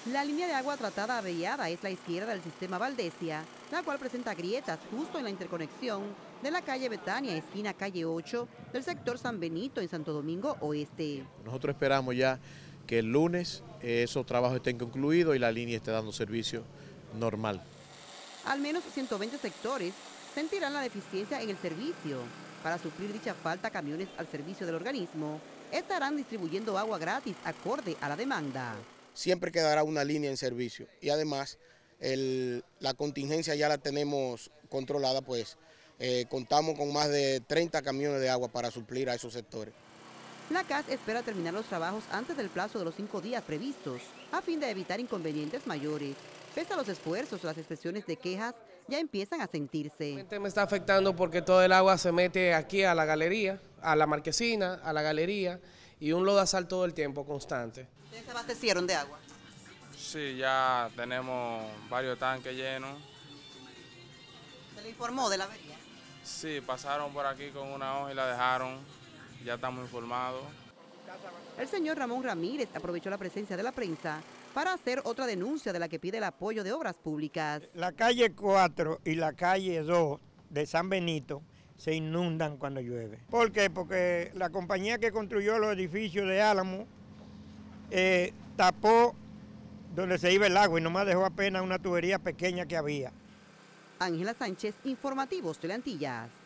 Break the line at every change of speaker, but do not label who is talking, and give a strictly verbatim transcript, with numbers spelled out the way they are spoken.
La línea de agua tratada averiada es la izquierda del sistema Valdesia, la cual presenta grietas justo en la interconexión de la calle Betania, esquina calle ocho, del sector San Benito en Santo Domingo Oeste.
Nosotros esperamos ya que el lunes eh, esos trabajos estén concluidos y la línea esté dando servicio normal.
Al menos ciento veinte sectores sentirán la deficiencia en el servicio. Para suplir dicha falta, camiones al servicio del organismo estarán distribuyendo agua gratis acorde a la demanda.
Siempre quedará una línea en servicio y además el, la contingencia ya la tenemos controlada, pues eh, contamos con más de treinta camiones de agua para suplir a esos sectores.
La C A S espera terminar los trabajos antes del plazo de los cinco días previstos, a fin de evitar inconvenientes mayores. Pese a los esfuerzos, las expresiones de quejas ya empiezan a sentirse.
Me está afectando porque todo el agua se mete aquí a la galería, a la marquesina, a la galería, y un lodazal todo el tiempo constante.
¿Ustedes se abastecieron de agua?
Sí, ya tenemos varios tanques llenos.
¿Se le informó de la avería?
Sí, pasaron por aquí con una hoja y la dejaron. Ya estamos informados.
El señor Ramón Ramírez aprovechó la presencia de la prensa para hacer otra denuncia de la que pide el apoyo de obras públicas.
La calle cuatro y la calle dos de San Benito se inundan cuando llueve. ¿Por qué? Porque la compañía que construyó los edificios de Álamo eh, tapó donde se iba el agua y nomás dejó apenas una tubería pequeña que había.
Ángela Sánchez, Informativos Teleantillas.